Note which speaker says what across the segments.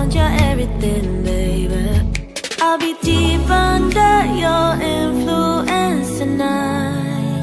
Speaker 1: want your everything, baby. I'll be deep under your influence tonight.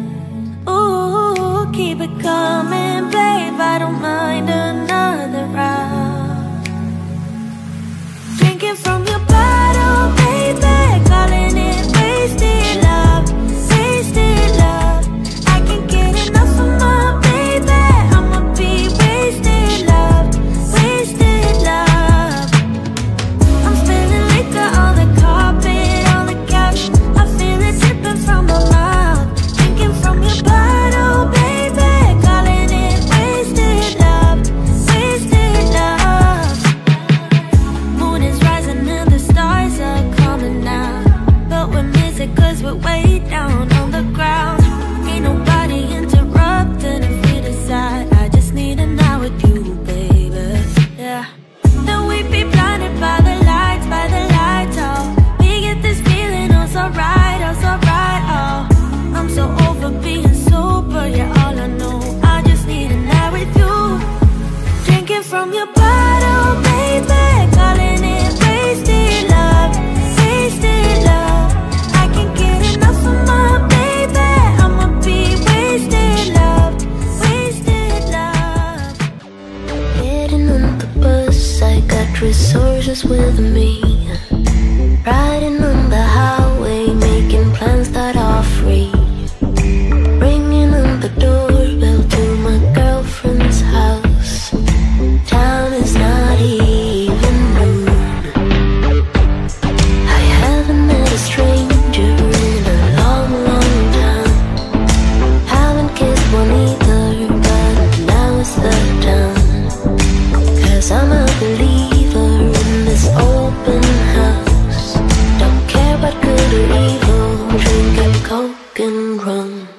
Speaker 1: Ooh, keep it coming, babe, I don't mind another round. Drinking from your bottle, baby, calling it wasted love, wasted love. I can't get enough of my baby, I'ma be wasted love, wasted love. I'm spilling liquor on the carpet, on the couch, I feel it dripping from my mouth. Drinking from your bottle, baby, calling it wasted love, wasted love. Moon is rising and the stars are coming out, but we're missing cause we're way down on the ground. Ain't nobody interrupting if we decide. I just need a night with you, baby, yeah. Then we'd be blinded by the lights, oh. We get this feeling, oh so right, oh. I'm so over being sober, yeah, all I know, I just need a night with you. Drinking from your bottle, baby, calling it wasted love, wasted love. I can't get enough of my baby, I'ma be wasted love, wasted love. Getting on the bus, I got resources with me. Riding on the highway, making plans that are free. Ringing on the doorbell to my girlfriend's house. Time is not even noon. I haven't met a stranger in a long, long time. Haven't kissed one either, but now is the time. Cause I'm a believer in this open house. Don't care about good or evil, drinking coke and rum.